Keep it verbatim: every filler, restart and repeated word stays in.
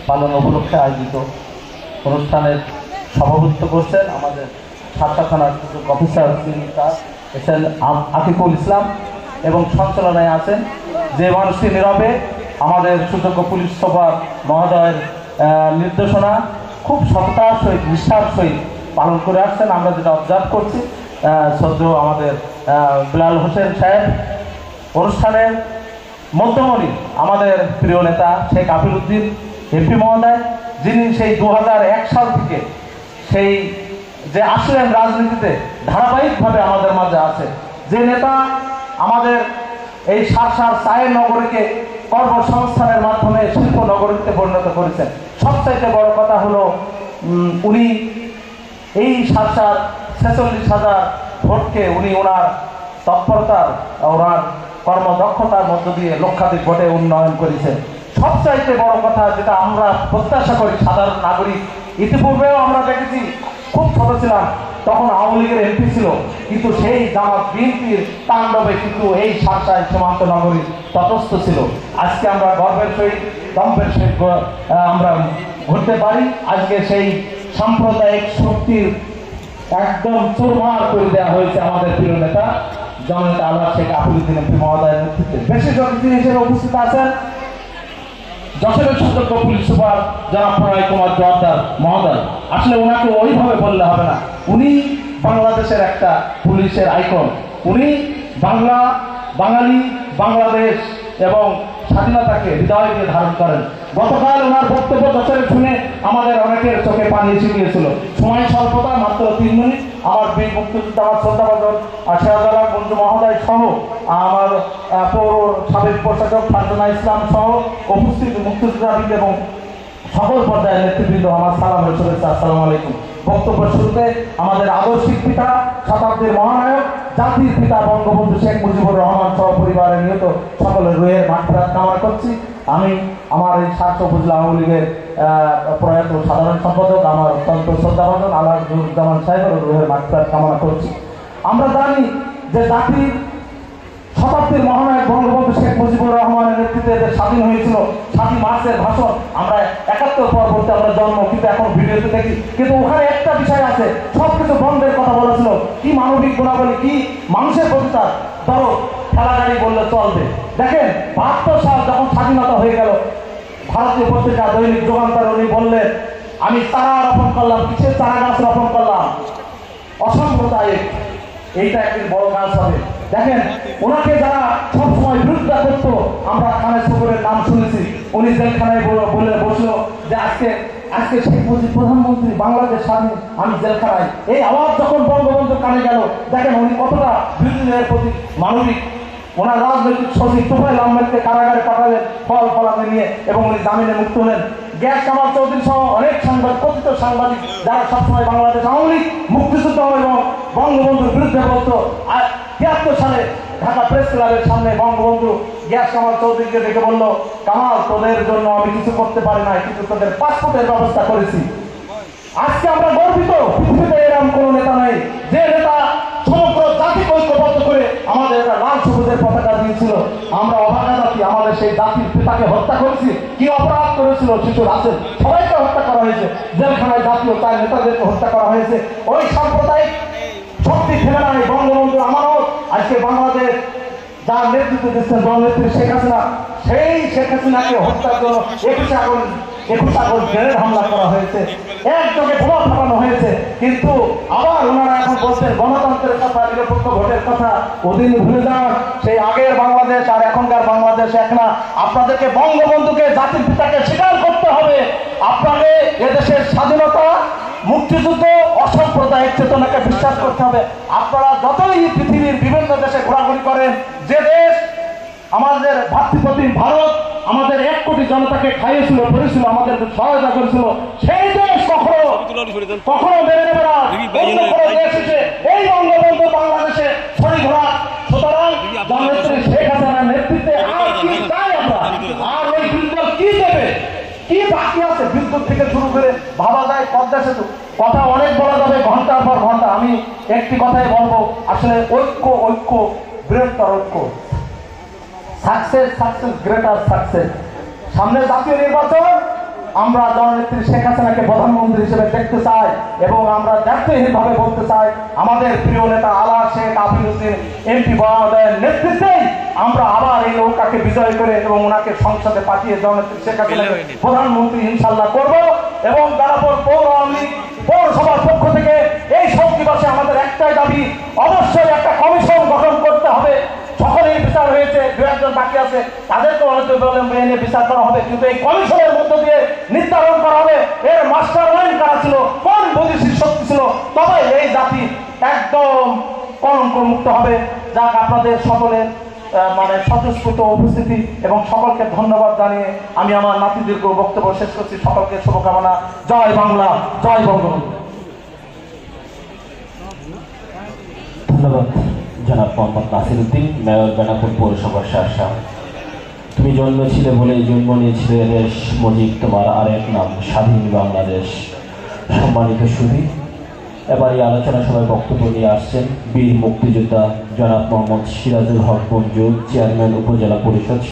পালন উপলক্ষে আয়োজিত অনুষ্ঠানের সভাপতিত্ব করছেন আমাদের সাতটা থানার অফিসার এসেন আকিকুল ইসলাম এবং সঞ্চালনায় আছেন যে মানুষটি নীরবে আমাদের সুযোগ্য পুলিশ সুপার মহোদয়ের নির্দেশনা খুব সততার সহিত নিষ্ঠার সহিত পালন করে আসছেন। আমরা যেটা অবজার্ভ করছি শ্রদ্ধেয় আমাদের বিলাল হোসেন সাহেব অনুষ্ঠানের মধ্যমণি আমাদের প্রিয় নেতা শেখ আফিল উদ্দিন এমপি মহোদয়, যিনি সেই দু হাজার এক সাল থেকে সেই যে আসলেন রাজনীতিতে ধারাবাহিকভাবে আমাদের মাঝে আছে, যে নেতা আমাদের এই সারসার চায়ের নগরীকে কর্মসংস্থানের মাধ্যমে শিল্প নগরীতে পরিণত করেছেন। সবচাইতে বড় কথা হলো উনি এই সারসার ছেচল্লিশ হাজার ভোটকে উনি ওনার তৎপরতার ওনার কর্মদক্ষতার মধ্য দিয়ে লক্ষাধিক ভোটে উন্নয়ন করেছেন। সবচাইতে বড় কথা যেটা আমরা প্রত্যাশা করি সাধারণ নাগরিক, ইতিপূর্বেও আমরা দেখেছি খুব ছোট ছিলাম তখন আওয়ামী লীগের এমপি ছিল, কিন্তু সেই জামাত বিএনপির তাণ্ডবে কিন্তু এই সারসায় সীমান্ত নগরী তটস্থ ছিল। আজকে আমরা গর্বের সহিত দম্ভের সহিত আমরা ঘুরতে পারি। আজকে সেই সাম্প্রদায়িক শক্তির একদম চুরমার করে দেওয়া হয়েছে আমাদের প্রিয় নেতা জননেতা আল্লাহ শেখ আফিল উদ্দিন এমপি মহোদয়ের নেতৃত্বে। বিশেষ অতিথি হিসেবে উপস্থিত আছেন যশোরের সুযোগ্য পুলিশ সুপার জনাব প্রণয় কুমার জোয়ারদার মহোদয়। আসলে ওনাকে ওইভাবে বললে হবে না, উনি বাংলাদেশের একটা পুলিশের আইকন। উনি বাংলা বাঙালি বাংলাদেশ এবং স্বাধীনতাকে হৃদয় দিয়ে ধারণ করেন। গতকাল ওনার বক্তব্য যশোরে শুনে আমাদের অনেকের চোখে পানি এসে গিয়েছিল। সময় স্বল্পতা, মাত্র তিন মিনিট। আমার বীর মুক্তিযোদ্ধা আমার শ্রদ্ধাভাজন সিরাজুল বন্ধু মহোদয় সহ আমার পৌর সাবেক প্রশাসক ফারজানা ইসলাম সহ উপস্থিত মুক্তিযোদ্ধাবৃন্দ এবং সকল পর্যায়ের নেতৃবৃন্দ আমার সালামের শুভেচ্ছা, আসসালামু আলাইকুম। বক্তব্য শুরুতে আমাদের আদর্শিক পিতা, শতাব্দীর মহানায়ক, জাতির পিতা বঙ্গবন্ধু শেখ মুজিবুর রহমান সহ পরিবারের নিহত সকলের রুহের মাগফিরাত কামনা করছি। আমি আমার এই স্বার্থ উপজেলা আওয়ামী লীগের প্রয়াত সাধারণ সম্পাদক আমার অত্যন্ত শ্রদ্ধাভাজন আল্লাহজ্জামান সাহেবের রুহের মাগফিরাত কামনা করছি। আমরা জানি যে জাতির শতাব্দীর মহানায়ক বঙ্গবন্ধু শেখ মুজিবুর রহমানের নেতৃত্বে যে স্বাধীন হয়েছিল, সাতই মার্চের ভাষণ আমরা একাত্তর পরবর্তী আমরা জন্ম, কিন্তু এখন ভিডিওতে দেখি কিন্তু ওখানে একটা বিষয় আছে, সবকিছু বন্ধের কথা বলেছিল। কি মানবিক গুণাবলী, কি মানুষের প্রতিটা ধরো ঠেলা গাড়ি বললে চলবে। দেখেন বাহাত্তর সাল যখন স্বাধীনতা হয়ে গেল, ভারতীয় পত্রিকা দৈনিক যুগান্তর উনি বললেন আমি চারা রোপণ করলাম, কিসের চারা গাছ রোপণ করলাম, অসাম্প্রদায়িক, এইটা একদিন বড় গাছ হবে। দেখেন ওনাকে যারা সবসময় বিরোধিতা করতো, আমরা খানের শকুরের নাম শুনেছি, উনি জেলখানায় বলে বসলো যে আজকে আজকে শেখ মুজিব প্রধানমন্ত্রী, বাংলাদেশ স্বাধীন, আমি জেলখানায়। এই আওয়াজ যখন বঙ্গবন্ধুর কানে গেল, দেখেন উনি কতটা বিরোধীদের প্রতি মানবিক। ওনার রাজনৈতিক সচিব তুফাইল আহমেদকে কারাগারে পাঠালেন ফল ফলাতে নিয়ে এবং উনি জামিনে মুক্ত হলেন। গ্যাস কামাল চৌধুরী সহ অনেক সাংবাদিক, কথিত সাংবাদিক যারা সবসময় বাংলাদেশ আওয়ামী লীগ মুক্তিযুদ্ধ এবং বঙ্গবন্ধুর বিরুদ্ধে বলতো, আর তিয়াত্তর সালে ঢাকা প্রেস ক্লাবের সামনে বঙ্গবন্ধু গ্যাস কামাল চৌধুরীকে ডেকে বললো, কামাল তোদের জন্য আমি কিছু করতে পারি না, কিন্তু তোদের পাসপোর্টের ব্যবস্থা করেছি। আজকে আমরা গর্বিত, পৃথিবীতে এরকম কোনো নেতা নেই যে নেতা সমগ্র জাতিকে ঐক্যবদ্ধ করে আমাদের একটা লাল সবুজের পতাকা দিয়েছিল। আমরা অভাগা জাতি, আমাদের সেই জাতির পিতাকে হত্যা করেছি, কি অপরাধ করেছিল শিশুর আছে, সবাইকে হত্যা করা হয়েছে, জেলখানায় জাতীয় চার নেতাদেরকে হত্যা করা হয়েছে। ওই সাম্প্রদায়িক শক্তি ফেলে নাই বঙ্গবন্ধু আমানত। আজকে বাংলাদেশ যার নেতৃত্ব দিচ্ছেন জননেত্রী শেখ হাসিনা, সেই শেখ হাসিনাকে হত্যার জন্য একুশে আগস্ট একুশ আগস্ট গ্রেনেড হামলা করা হয়েছে, একযোগে বোমা ফাটানো হয়েছে। কিন্তু আবার ওনারা এখন বলছেন গণতন্ত্রের কথা, নিরপেক্ষ ভোটের কথা। ওদিন ভুলে যান সেই আগের বাংলাদেশ আর এখনকার বাংলাদেশ এক না। আপনাদেরকে বঙ্গবন্ধুকে, জাতির পিতাকে স্বীকার করতে হবে। আপনাকে এদেশের স্বাধীনতা, মুক্তিযুদ্ধ, অসাম্প্রদায়িক চেতনাকে বিশ্বাস করতে হবে। আপনারা যতই পৃথিবীর বিভিন্ন দেশে ঘোরাঘুরি করেন, যে দেশ আমাদের ভাতৃপ্রতিম ভারত আমাদের এক কোটি জনতাকে খাইয়েছিল, পড়েছিল, আমাদের সহায়তা করেছিল, সেই দেশ কখনো কখনো মেনে নেবে না। এই বঙ্গবন্ধু বাংলাদেশে ছড়ি ঘোরা। সুতরাং জননেত্রী শেখ হাসিনার নেতৃত্বে আর কি চাই আমরা? আর ওই বিদ্যুৎ কি দেবে, কি বাকি আছে? বিদ্যুৎ থেকে শুরু করে ভাবা যায় পদ্মা সেতু, কথা অনেক বলা যাবে ঘন্টার পর ঘন্টা। আমি একটি কথাই বলবো, আসলে ঐক্য ঐক্য বৃহত্তর ঐক্য, সাকসেস সাকসেস গ্রেটার সাকসেস। সামনে জাতীয় নির্বাচন, আমরা জননেত্রী শেখ হাসিনাকে প্রধানমন্ত্রী হিসেবে দেখতে চাই এবং আমরা দায়িত্বহীনভাবে বলতে চাই আমাদের প্রিয় নেতা আলা শেখ আফিউদ্দিন এমপি মহোদয়ের নেতৃত্বে আমরা আবার এই নৌকাকে বিজয় করে এবং ওনাকে সংসদে পাঠিয়ে জননেত্রী শেখ হাসিনাকে প্রধানমন্ত্রী ইনশাল্লাহ করব। এবং দানাপুর পৌর আওয়ামী লীগ পৌরসভার পক্ষ থেকে এই শোক দিবসে আমাদের একটাই দাবি, অবশ্যই একটা কমিশন গঠন করতে হবে। সকলেই বিচার হয়েছে, দু একজন বাকি আছে, তাদেরকে অনতিবিলম্বে এনে বিচার করা হবে, কিন্তু এই কমিশনের মধ্য দিয়ে নির্ধারণ করা হবে এর মাস্টার মাইন্ড কারা ছিল, কোন বৈদেশিক শক্তি ছিল, তবে এই জাতি একদম কলঙ্ক মুক্ত হবে। যাক, আপনাদের সকলের মানে স্বতঃস্ফূর্ত উপস্থিতি এবং সকলকে ধন্যবাদ জানিয়ে আমি আমার নাতিদীর্ঘ বক্তব্য শেষ করছি। সকলকে শুভকামনা। জয় বাংলা, জয় বঙ্গবন্ধু। ধন্যবাদ জনাব মোহাম্মদ নাসির উদ্দিন, মেয়র বেনাপুর পৌরসভার শাসক। তুমি জন্মেছিলে বলে জন্ম নিয়েছিলে দেশ, মুজিব তোমার আরেক নাম, স্বাধীন বাংলাদেশ। সম্মানিত সুধী, এবার এই আলোচনা সভায় বক্তব্য নিয়ে আসছেন বীর মুক্তিযোদ্ধা জনাব মোহাম্মদ সিরাজুল হক মঞ্জুর, চেয়ারম্যান উপজেলা পরিষদ।